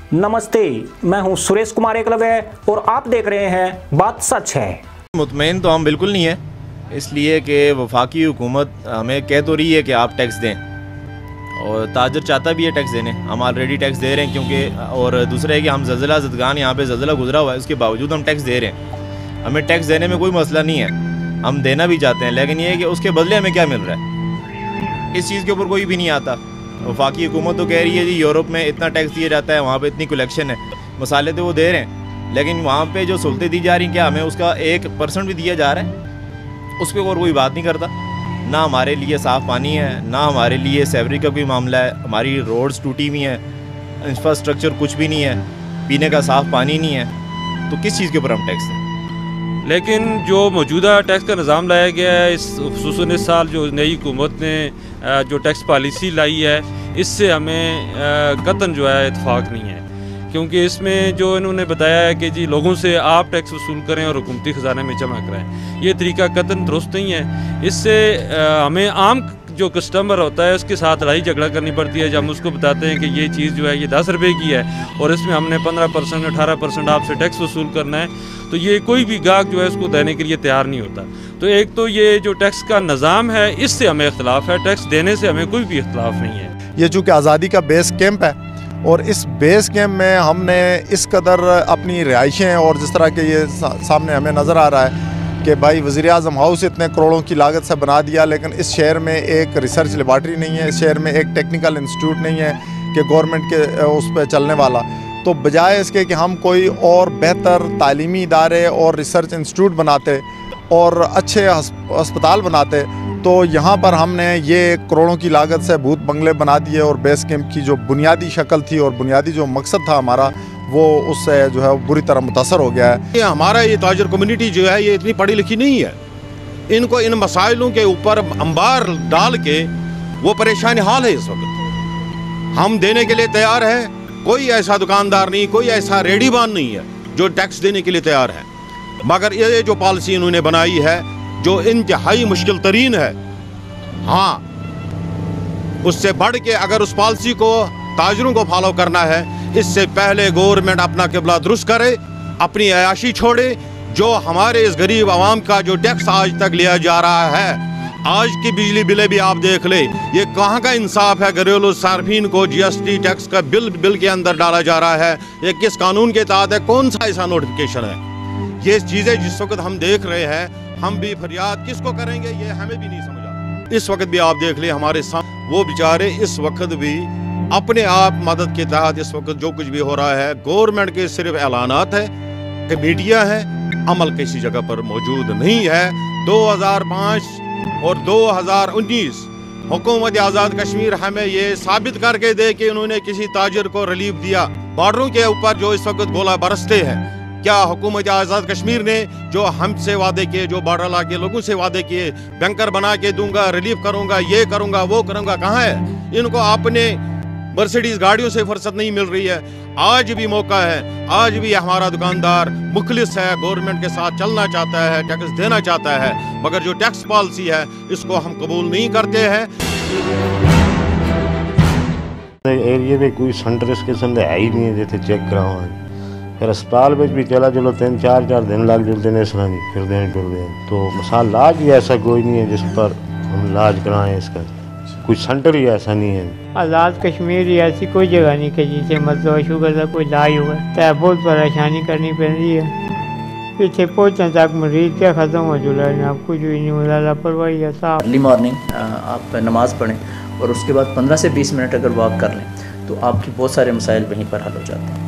नमस्ते, मैं हूं सुरेश कुमार एकलव्य और आप देख रहे हैं बात सच है। मुतमईन तो हम बिल्कुल नहीं है, इसलिए कि वफाकी हुकूमत हमें कह तो रही है कि आप टैक्स दें और ताजर चाहता भी है टैक्स देने। हम ऑलरेडी टैक्स दे रहे हैं क्योंकि, और दूसरा है कि हम ज़लज़ला ज़दगान यहाँ पे ज़लज़ला गुजरा हुआ है, उसके बावजूद हम टैक्स दे रहे हैं। हमें टैक्स देने में कोई मसला नहीं है, हम देना भी चाहते हैं, लेकिन ये है कि उसके बदले हमें क्या मिल रहा है, इस चीज़ के ऊपर कोई भी नहीं आता। वफाकी हुकूमत तो कह रही है जी यूरोप में इतना टैक्स दिया जाता है, वहाँ पे इतनी कलेक्शन है, मसाले तो वो दे रहे हैं, लेकिन वहाँ पे जो सहूलतें दी जा रही हैं क्या हमें उसका 1% भी दिया जा रहा है? उस पर और कोई बात नहीं करता। ना हमारे लिए साफ़ पानी है, ना हमारे लिए सेवरी का कोई मामला है, हमारी रोड्स टूटी हुई हैं, इंफ्रास्ट्रक्चर कुछ भी नहीं है, पीने का साफ़ पानी नहीं है, तो किस चीज़ के ऊपर हम टैक्स दें? लेकिन जो मौजूदा टैक्स का निज़ाम लाया गया है, खुसूसन इस साल जो नई हुकूमत ने जो टैक्स पॉलिसी लाई है, इससे हमें कतन जो है इत्फाक नहीं है, क्योंकि इसमें जो इन्होंने बताया है कि जी लोगों से आप टैक्स वसूल करें और हुकूमती ख़जाने में जमा कराएं, ये तरीका कतन दुरुस्त नहीं है। इससे हमें आम जो कस्टमर होता है उसके साथ लड़ाई झगड़ा करनी पड़ती है। जब हम उसको बताते हैं कि ये चीज़ जो है ये 10 रुपये की है और इसमें हमने 15% 18% आपसे टैक्स वसूल करना है, तो ये कोई भी गाहक जो है उसको देने के लिए तैयार नहीं होता। तो एक तो ये जो टैक्स का निज़ाम है इससे हमें इख्तलाफ है, टैक्स देने से हमें कोई भी इख्तलाफ नहीं है। ये चूँकि आज़ादी का बेस कैंप है और इस बेस कैंप में हमने इस कदर अपनी रिहाइशें, और जिस तरह के ये सामने हमें नज़र आ रहा है कि भाई वज़ीर-ए-आज़म हाउस इतने करोड़ों की लागत से बना दिया, लेकिन इस शहर में एक रिसर्च लेबॉर्ट्री नहीं है, इस शहर में एक टेक्निकल इंस्टीट्यूट नहीं है कि गवर्नमेंट के उस पर चलने वाला। तो बजाय इसके कि हम कोई और बेहतर तालीमी इदारे और रिसर्च इंस्टीट्यूट बनाते और अच्छे अस्पताल बनाते, तो यहाँ पर हमने ये करोड़ों की लागत से भूत बंगले बना दिए और बेस कैंप की जो बुनियादी शक्ल थी और बुनियादी जो मकसद था हमारा, वो उससे जो है बुरी तरह मुतासर हो गया है। ये हमारा ये ताजर कम्युनिटी जो है ये इतनी पढ़ी लिखी नहीं है, इनको इन मसाइलों के ऊपर अंबार डाल के वो परेशानी हाल है इस वक्त। हम देने के लिए तैयार है, कोई ऐसा दुकानदार नहीं, कोई ऐसा रेडीबान नहीं है जो टैक्स देने के लिए तैयार है, मगर ये जो पॉलिसी इन्होंने बनाई है जो इंतहाई मुश्किल तरीन है, हाँ उससे बढ़ के अगर उस पॉलिसी को ताजरों को फॉलो करना है, इससे पहले गवर्नमेंट अपना किबला दुरुस्त करे, अपनी अयाशी छोड़े। जो हमारे इस गरीब आवाम का जो टैक्स आज तक लिया जा रहा है, आज की बिजली बिलें भी आप देख ले, ये कहाँ का इंसाफ है? घरेलू सार्फिन को जीएसटी टैक्स का बिल के अंदर डाला जा रहा है, ये किस कानून के तहत है? कौन सा ऐसा नोटिफिकेशन है? ये चीज़ें जिस वक्त हम देख रहे हैं, हम भी फरियाद किसको करेंगे ये हमें भी नहीं समझ आता। इस वक्त भी आप देख ले हमारे साथ वो बेचारे इस वक्त भी अपने आप मदद के तहत इस वक्त जो कुछ भी हो रहा है, गवर्नमेंट के सिर्फ ऐलानात है कि मीडिया है, अमल किसी जगह पर मौजूद नहीं है। 2005 और 2019 हुकूमत आज़ाद कश्मीर हमें ये साबित करके दे कि उन्होंने किसी ताजिर को रिलीफ दिया। बॉर्डरों के ऊपर जो इस वक्त गोला बरसते हैं, क्या हुकूमत आज़ाद कश्मीर ने जो हमसे वादे किए, जो बॉर्डर इलाके के लोगों से वादे किए, बैंकर बना के दूंगा, रिलीफ करूंगा, ये करूंगा, वो करूंगा, कहाँ है? इनको अपने मर्सिडीज गाड़ियों से फुर्सत नहीं मिल रही है। आज भी मौका है, आज भी हमारा दुकानदार मुखलिस है, गवर्नमेंट के साथ चलना चाहता है, टैक्स देना चाहता है, मगर जो टैक्स पॉलिसी है इसको हम कबूल नहीं करते हैं। एरिया में कोई सेंटर इस किस्म का है ही नहीं है जिसे चेक करावा, फिर अस्पताल में भी चला चलो 3-4 दिन लग जाते हैं, इस तरह नहीं फिर दें टुर दें, तो मिसाल इलाज भी ऐसा कोई नहीं है जिस पर हम इलाज कराएं, इसका कोई सेंटर ही ऐसा नहीं है। आज़ाद कश्मीर ऐसी कोई जगह नहीं कि जिसे मतलब शुगर का कोई इलाज हुआ, तो बहुत परेशानी करनी पड़ रही है। पीछे पहुँचने तक मरीज क्या ख़त्म हो चुका है, आपको जो नहीं लापरवाही है साहब। अर्ली मॉर्निंग आप नमाज़ पढ़ें और उसके बाद 15 से 20 मिनट अगर वॉक कर लें तो आपके बहुत सारे मसाइल वहीं पर हल हो जाते हैं।